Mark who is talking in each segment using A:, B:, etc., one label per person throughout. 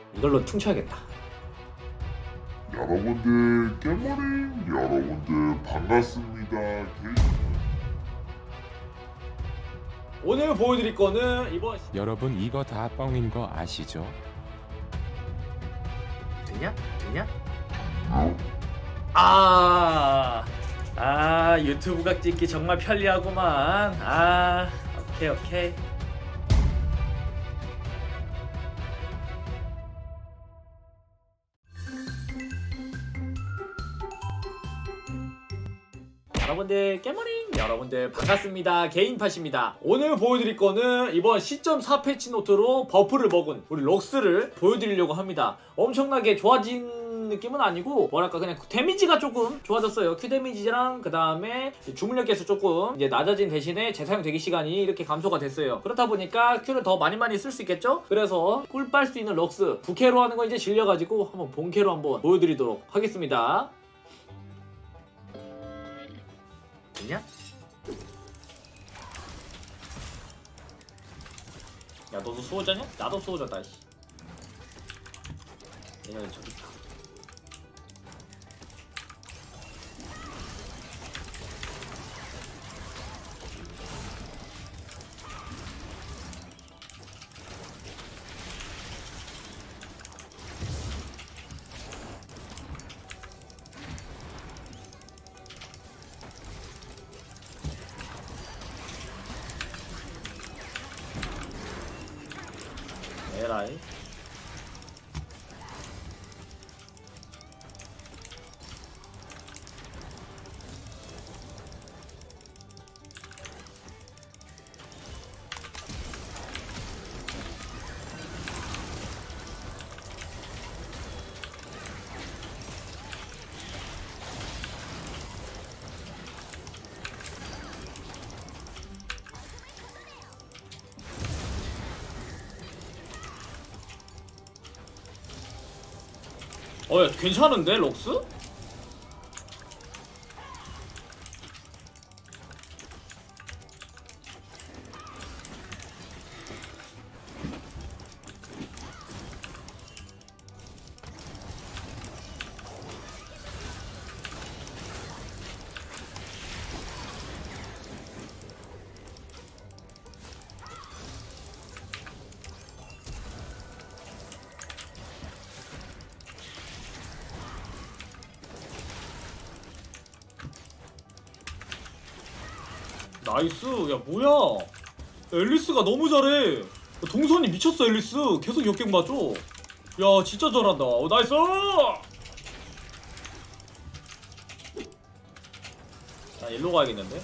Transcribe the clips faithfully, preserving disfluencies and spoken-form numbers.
A: 이걸로 퉁쳐야겠다.
B: 여러분들 깨머링 여러분들 반갑습니다.
A: 오늘 보여드릴 거는 이번
C: 여러분 이거 다 뻥인 거 아시죠?
A: 됐냐? 됐냐? 아, 아 유튜브각 찍기 정말 편리하구만. 아, 오케이 오케이. 여러분들 깨머링 여러분들 반갑습니다. 개인팟입니다. 오늘 보여드릴 거는 이번 십 점 사 패치 노트로 버프를 먹은 우리 럭스를 보여드리려고 합니다. 엄청나게 좋아진 느낌은 아니고 뭐랄까 그냥 데미지가 조금 좋아졌어요. Q 데미지랑 그 다음에 주문력 개수 조금 이제 낮아진 대신에 재사용 대기 시간이 이렇게 감소가 됐어요. 그렇다 보니까 Q를 더 많이 많이 쓸 수 있겠죠? 그래서 꿀 빨 수 있는 럭스 부캐로 하는 거 이제 질려가지고 한번 본캐로 한번 보여드리도록 하겠습니다. 됐냐? 야 너도 수호자냐? 나도 수호자다. 얘네 저기 있다. 에라이. 어, 야, 괜찮은데, 럭스? 나이스. 야 뭐야, 앨리스가 너무 잘해. 동선이 미쳤어. 앨리스 계속 역갱 맞아. 야 진짜 잘한다. 어, 나이스. 나 일로 가야겠는데.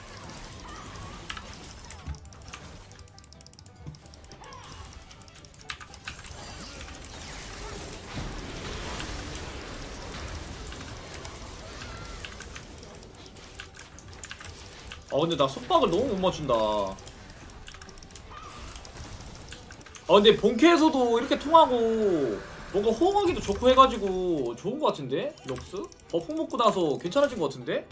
A: 아 근데 나 속박을 너무 못 맞춘다. 아 근데 본캐에서도 이렇게 통하고 뭔가 호응하기도 좋고 해가지고 좋은 것 같은데? 럭스? 버프 먹고 나서 괜찮아진 것 같은데?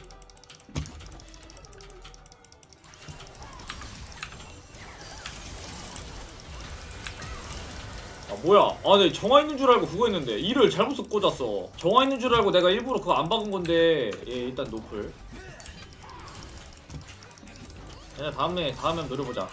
A: 아 뭐야, 아 네 정화 있는 줄 알고 그거 했는데 이를 잘못 꽂았어. 정화 있는 줄 알고 내가 일부러 그거 안 박은 건데. 예, 일단 노플. 야, 다음에 다음에 한번 노려보자.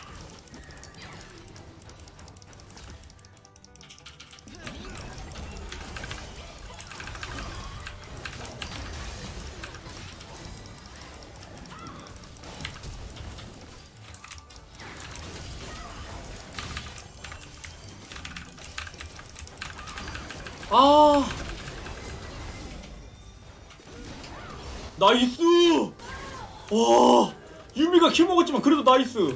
A: 아 나이스. 와 유미가 킬 먹었지만 그래도 나이스.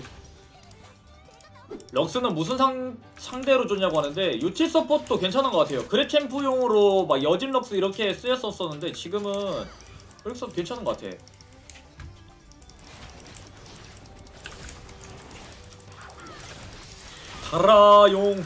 A: 럭스는 무슨 상, 상대로 줬냐고 하는데 요치 서폿도 괜찮은 것 같아요. 그레챔프용으로 막 여진 럭스 이렇게 쓰였었었는데 지금은 럭스도 괜찮은 것 같아. 가라용.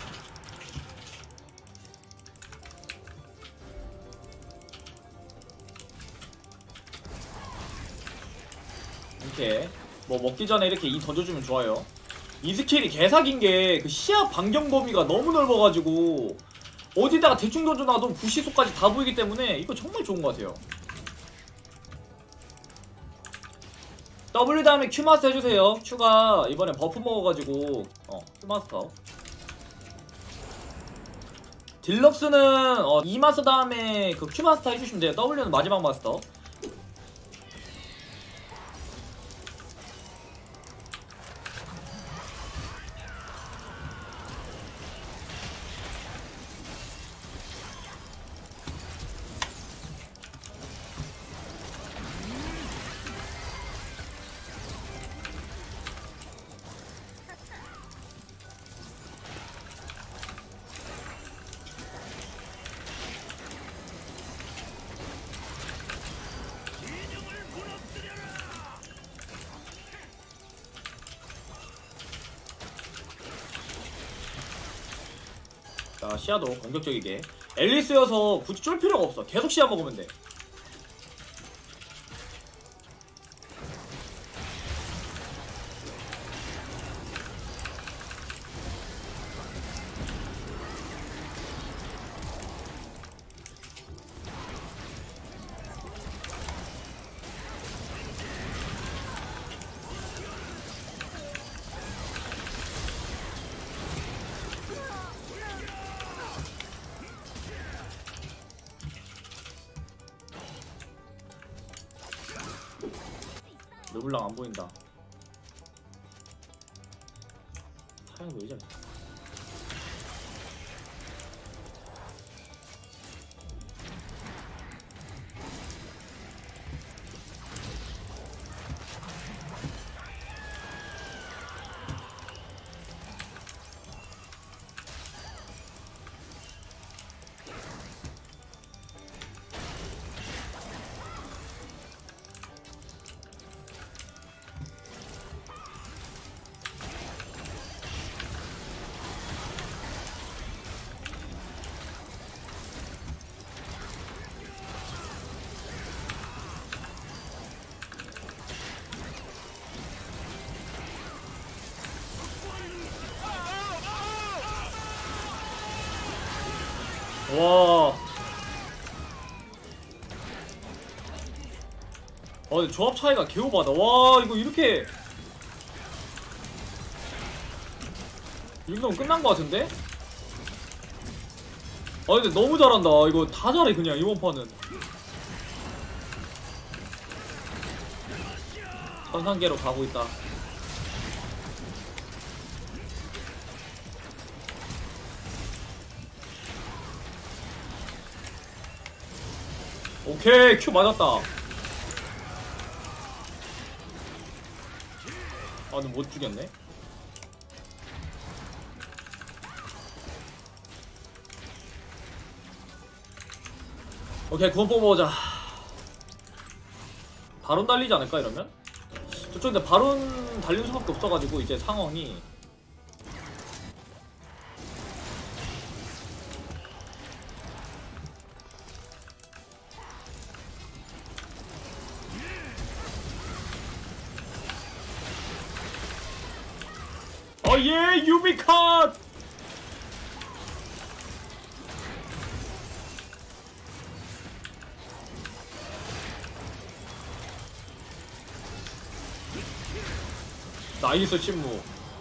A: 이렇게 뭐 먹기 전에 이렇게 이 던져주면 좋아요. 이 스킬이 개사기인 게 그 시야 반경 범위가 너무 넓어가지고 어디다가 대충 던져놔도 부시소까지 다 보이기 때문에 이거 정말 좋은 것 같아요. W 다음에 Q 마스터 해주세요. Q가 이번에 버프 먹어가지고 어 Q 마스터. 딜럭스는 어, E 마스터 다음에 그 Q 마스터 해주시면 돼요. W는 마지막 마스터. 자, 시야도 공격적이게. 앨리스여서 굳이 쫄 필요가 없어. 계속 시야 먹으면 돼. 르블랑 안 보인다. 사양 왜 이래? 와. 아 근데 조합 차이가 개오바다. 와 이거 이렇게 이 정도면 끝난 것 같은데? 아 근데 너무 잘한다. 이거 다 잘해 그냥 이번 판은. 천상계로 가고 있다. 오케이 Q 맞았다. 아 근데 못 죽였네. 오케이 구원 뽑아보자. 바론 달리지 않을까 이러면? 저쪽 근데 바론 달릴 수밖에 없어가지고 이제 상황이 어예 유비컷! 나이스 침묵.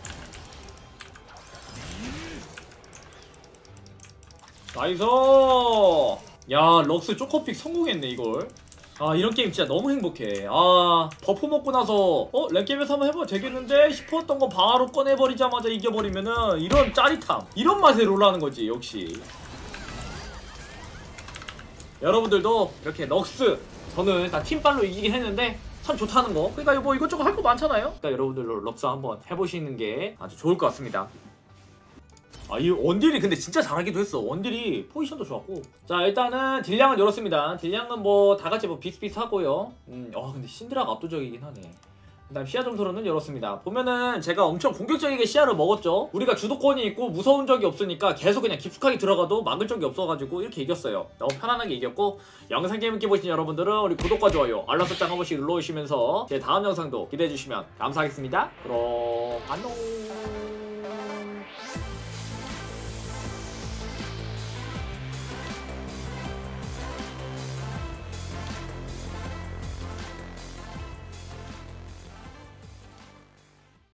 A: 나이스. 야 럭스 쪼커픽 성공했네 이걸. 아 이런 게임 진짜 너무 행복해. 아 버프 먹고 나서 어? 랭게임에서 한번 해봐도 되겠는데 싶었던 거 바로 꺼내버리자마자 이겨버리면은 이런 짜릿함, 이런 맛에 롤하는 거지 역시. 여러분들도 이렇게 럭스 저는 다 팀빨로 이기긴 했는데 참 좋다는 거. 그러니까 뭐 이것저것 할 거 많잖아요. 그러니까 여러분들도 럭스 한번 해보시는 게 아주 좋을 것 같습니다. 아, 이 원딜이 근데 진짜 잘하기도 했어. 원딜이 포지션도 좋았고. 자, 일단은 딜량은 열었습니다. 딜량은 뭐 다같이 뭐 비슷비슷하고요. 음, 아 근데 신드라가 압도적이긴 하네. 그 다음 시야 점수로는 열었습니다. 보면은 제가 엄청 공격적이게 시야를 먹었죠. 우리가 주도권이 있고 무서운 적이 없으니까 계속 그냥 깊숙하게 들어가도 막을 적이 없어가지고 이렇게 이겼어요. 너무 편안하게 이겼고, 영상 재밌게 보신 여러분들은 우리 구독과 좋아요, 알람 설정 한 번씩 눌러주시면서 제 다음 영상도 기대해주시면 감사하겠습니다. 그럼 안녕.